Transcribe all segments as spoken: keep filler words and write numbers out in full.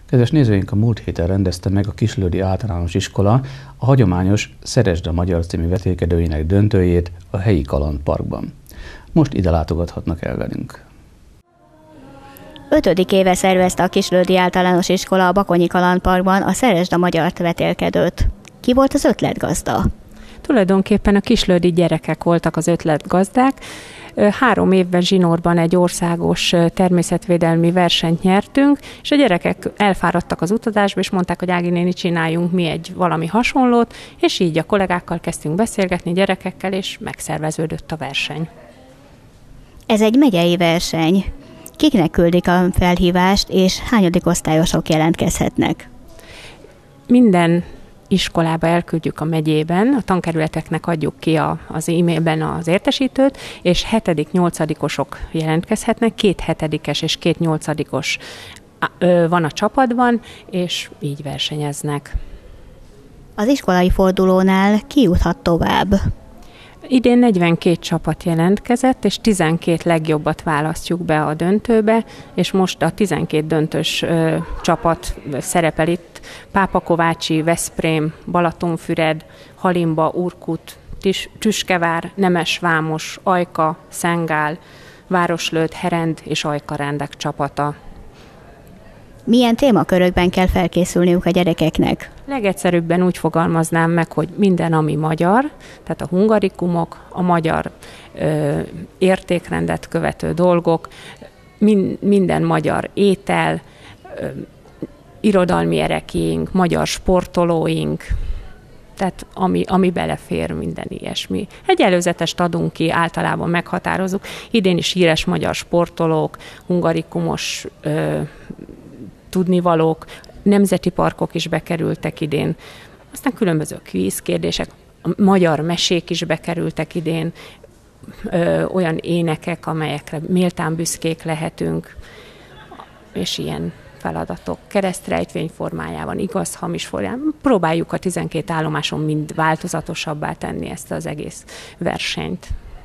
Kedves nézőink, a múlt héten rendezte meg a Kislődi Általános Iskola a hagyományos Szeresd a Magyar című vetélkedőjének döntőjét a helyi kalandparkban. Most ide látogathatnak el velünk. Ötödik éve szervezte a Kislődi Általános Iskola a Bakonyi Kalandparkban a Szeresd a Magyart vetélkedőt. Ki volt az ötletgazda? Tulajdonképpen a kislődi gyerekek voltak az ötletgazdák. Három évben zsinórban egy országos természetvédelmi versenyt nyertünk, és a gyerekek elfáradtak az utazásba, és mondták, hogy Ági néni, csináljunk mi egy valami hasonlót, és így a kollégákkal kezdtünk beszélgetni, gyerekekkel, és megszerveződött a verseny. Ez egy megyei verseny. Kiknek küldik a felhívást, és hányadik osztályosok jelentkezhetnek? Minden iskolába elküldjük a megyében, a tankerületeknek adjuk ki a, az e-mailben az értesítőt, és hetedik-nyolcadikosok jelentkezhetnek, két hetedikes és két nyolcadikos van a csapatban, és így versenyeznek. Az iskolai fordulónál ki juthat tovább? Idén negyvenkét csapat jelentkezett, és tizenkét legjobbat választjuk be a döntőbe, és most a tizenkét döntős ö, csapat szerepel itt. Pápakovácsi, Veszprém, Balatonfüred, Halimba, Urkut, Tis, Tüskevár, Nemesvámos, Ajka, Szengál, Városlőd, Herend és Ajkarendek csapata. Milyen témakörökben kell felkészülniük a gyerekeknek? Legegyszerűbben úgy fogalmaznám meg, hogy minden, ami magyar, tehát a hungarikumok, a magyar ö, értékrendet követő dolgok, min, minden magyar étel, ö, irodalmi ereklyénk, magyar sportolóink, tehát ami, ami belefér, minden ilyesmi. Egy előzetest adunk ki, általában meghatározunk. Idén is híres magyar sportolók, hungarikumos ö, tudnivalók, nemzeti parkok is bekerültek idén, aztán különböző kvízkérdések, a magyar mesék is bekerültek idén, ö, olyan énekek, amelyekre méltán büszkék lehetünk, és ilyen feladatok keresztrejtvény formájában, igaz-hamis formájában. Próbáljuk a tizenkét állomáson mind változatosabbá tenni ezt az egész versenyt.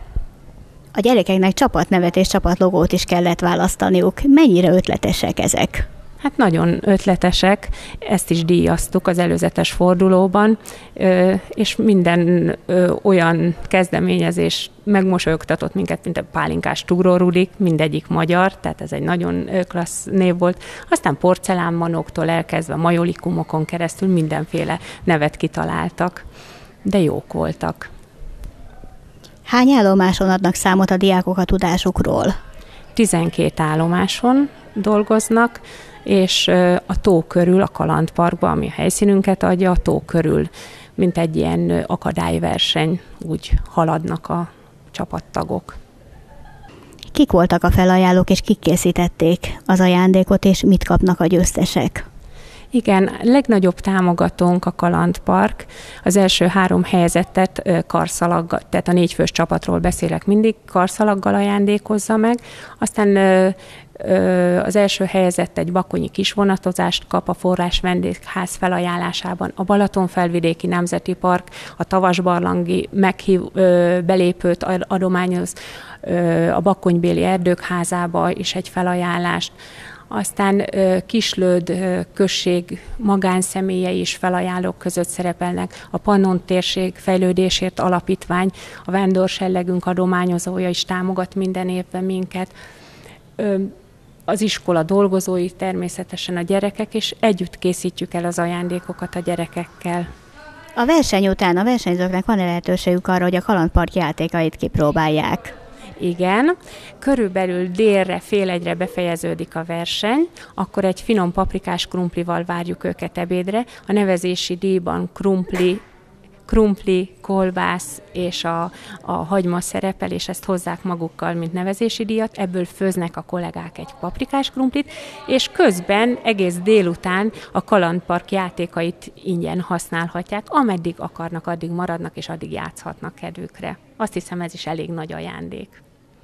A gyerekeknek csapatnevet és csapatlogót is kellett választaniuk. Mennyire ötletesek ezek? Hát nagyon ötletesek, ezt is díjaztuk az előzetes fordulóban, és minden olyan kezdeményezés megmosolyogtatott minket, mint a Pálinkás Túró Rudik, mindegyik magyar, tehát ez egy nagyon klassz név volt. Aztán porcelánmanóktól elkezdve majolikumokon keresztül mindenféle nevet kitaláltak, de jók voltak. Hány állomáson adnak számot a diákok a tudásukról? tizenkét állomáson dolgoznak, és a tó körül, a kalandparkban, ami a helyszínünket adja, a tó körül, mint egy ilyen akadályverseny, úgy haladnak a csapattagok. Kik voltak a felajánlók, és kik készítették az ajándékot, és mit kapnak a győztesek? Igen, legnagyobb támogatónk a Kalandpark. Az első három helyezettet karszalaggal, tehát a négyfős csapatról beszélek mindig, karszalaggal ajándékozza meg. Aztán az első helyezett egy bakonyi kisvonatozást kap a Forrás Vendégház felajánlásában. A Balatonfelvidéki Nemzeti Park a Tavasbarlangi meghív, belépőt adományoz a Bakonybéli Erdők Házába is egy felajánlást. Aztán Kislőd község magánszemélyei is felajánlók között szerepelnek. A Pannon Térség Fejlődésért Alapítvány, a vándorsellegünk adományozója is támogat minden évben minket. Az iskola dolgozói, természetesen a gyerekek, és együtt készítjük el az ajándékokat a gyerekekkel. A verseny után a versenyzőknek van lehetőségük arra, hogy a kalandpark játékait kipróbálják? Igen, körülbelül délre, fél egyre befejeződik a verseny, akkor egy finom paprikás krumplival várjuk őket ebédre. A nevezési díjban krumpli, krumpli, kolbász és a, a hagyma szerepel, és ezt hozzák magukkal, mint nevezési díjat. Ebből főznek a kollégák egy paprikás krumplit, és közben egész délután a kalandpark játékait ingyen használhatják, ameddig akarnak, addig maradnak, és addig játszhatnak kedvükre. Azt hiszem, ez is elég nagy ajándék.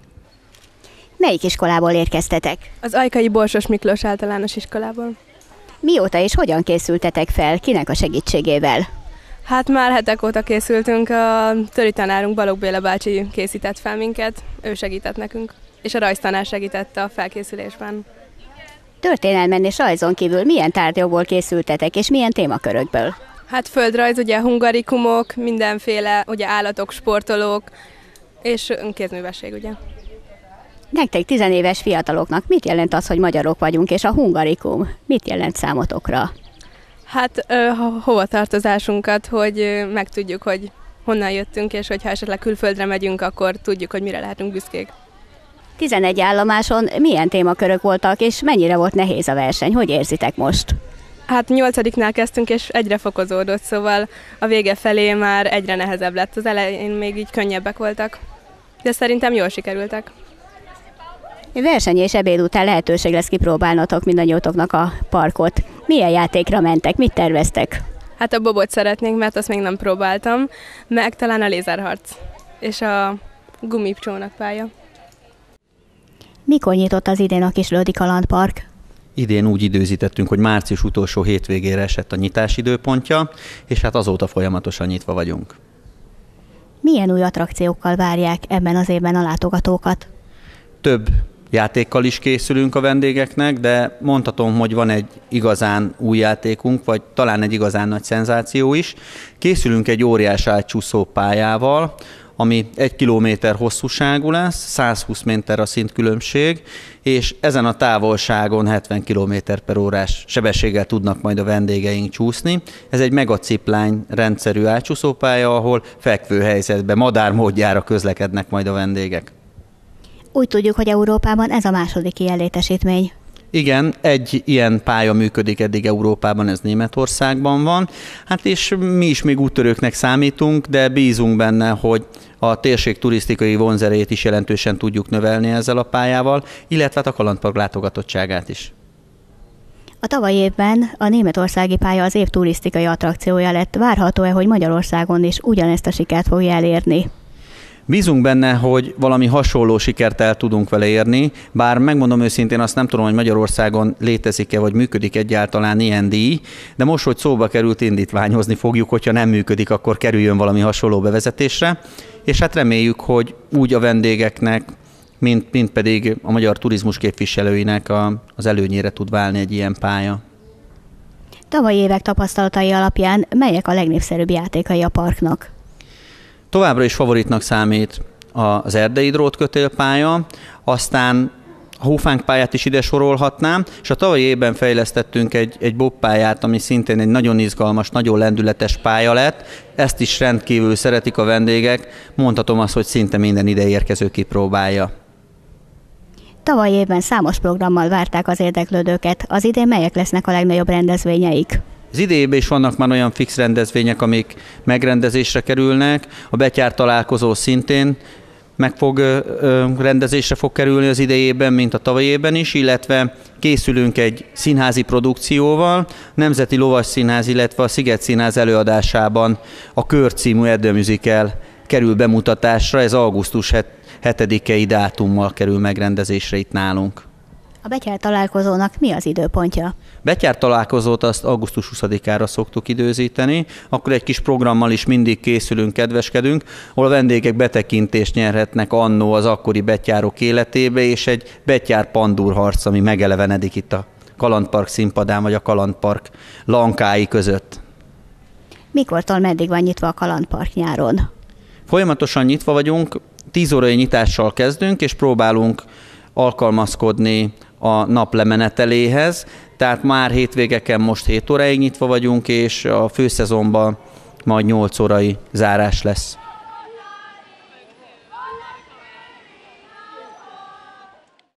Melyik iskolából érkeztetek? Az Ajkai Borsos Miklós Általános Iskolából. Mióta és hogyan készültetek fel? Kinek a segítségével? Hát már hetek óta készültünk, a töri tanárunk Balogh Béla bácsi készített fel minket, ő segített nekünk, és a rajztanár segítette a felkészülésben. Történelmen és rajzon kívül milyen tárgyakból készültetek, és milyen témakörökből? Hát földrajz, ugye hungarikumok, mindenféle, ugye állatok, sportolók, és kézművesség, ugye. Nektek tizenéves fiataloknak mit jelent az, hogy magyarok vagyunk, és a hungarikum mit jelent számotokra? Hát ho- hova tartozásunkat, hogy megtudjuk, hogy honnan jöttünk, és hogyha esetleg külföldre megyünk, akkor tudjuk, hogy mire lehetünk büszkék. tizenegy állomáson milyen témakörök voltak, és mennyire volt nehéz a verseny? Hogy érzitek most? Hát nyolcadiknál kezdtünk, és egyre fokozódott, szóval a vége felé már egyre nehezebb lett. Az elején még így könnyebbek voltak, de szerintem jól sikerültek. Verseny és ebéd után lehetőség lesz kipróbálnotok mindannyiótoknak a parkot. Milyen játékra mentek? Mit terveztek? Hát a bobot szeretnénk, mert azt még nem próbáltam, meg talán a lézerharc és a gumipcsónakpálya. Mikor nyitott az idén a Kislődi Kalandpark? Idén úgy időzítettünk, hogy március utolsó hétvégére esett a nyitás időpontja, és hát azóta folyamatosan nyitva vagyunk. Milyen új attrakciókkal várják ebben az évben a látogatókat? Több játékkal is készülünk a vendégeknek, de mondhatom, hogy van egy igazán új játékunk, vagy talán egy igazán nagy szenzáció is. Készülünk egy óriás átcsúszó pályával, ami egy kilométer hosszúságú lesz, százhúsz méter a szintkülönbség, és ezen a távolságon hetven kilométer per órás sebességgel tudnak majd a vendégeink csúszni. Ez egy megaciplány rendszerű átcsúszópálya, ahol fekvő helyzetben, madár módjára közlekednek majd a vendégek. Úgy tudjuk, hogy Európában ez a második ilyen létesítmény. Igen, egy ilyen pálya működik eddig Európában, ez Németországban van. Hát és mi is még úttörőknek számítunk, de bízunk benne, hogy a térség turisztikai vonzerejét is jelentősen tudjuk növelni ezzel a pályával, illetve a kalandpark látogatottságát is. A tavalyi évben a németországi pálya az év turisztikai attrakciója lett. Várható-e, hogy Magyarországon is ugyanezt a sikert fogja elérni? Bízunk benne, hogy valami hasonló sikert el tudunk vele érni, bár megmondom őszintén, azt nem tudom, hogy Magyarországon létezik-e, vagy működik egyáltalán ilyen díj, de most, hogy szóba került, indítványozni fogjuk, hogyha nem működik, akkor kerüljön valami hasonló bevezetésre, és hát reméljük, hogy úgy a vendégeknek, mint, mint pedig a magyar turizmus képviselőinek a, az előnyére tud válni egy ilyen pálya. Tavalyi évek tapasztalatai alapján melyek a legnépszerűbb játékai a parknak? Továbbra is favoritnak számít az erdei drótkötélpálya, aztán a hófánkpályát is ide sorolhatnám, és a tavalyi évben fejlesztettünk egy, egy bobpályát, ami szintén egy nagyon izgalmas, nagyon lendületes pálya lett. Ezt is rendkívül szeretik a vendégek, mondhatom azt, hogy szinte minden ide érkező kipróbálja. Tavalyi évben számos programmal várták az érdeklődőket. Az idén melyek lesznek a legnagyobb rendezvényeik? Az idejében is vannak már olyan fix rendezvények, amik megrendezésre kerülnek. A betyár találkozó szintén meg fog, rendezésre fog kerülni az idejében, mint a tavalyében is, illetve készülünk egy színházi produkcióval, Nemzeti Lovas Színház, illetve a Sziget Színház előadásában a Kör című erdőműzikel kerül bemutatásra, ez augusztus hetedikei dátummal kerül megrendezésre itt nálunk. A betyár találkozónak mi az időpontja? Betyár találkozót azt augusztus huszadikára szoktuk időzíteni, akkor egy kis programmal is mindig készülünk, kedveskedünk, ahol a vendégek betekintést nyerhetnek annó az akkori betyárok életébe, és egy betyár pandúrharc, ami megelevenedik itt a Kalandpark színpadán, vagy a Kalandpark lankái között. Mikortól meddig van nyitva a Kalandpark nyáron? Folyamatosan nyitva vagyunk, tíz órai nyitással kezdünk, és próbálunk alkalmazkodni a nap lemeneteléhez, tehát már hétvégeken most hét óráig nyitva vagyunk, és a főszezonban majd nyolc órai zárás lesz.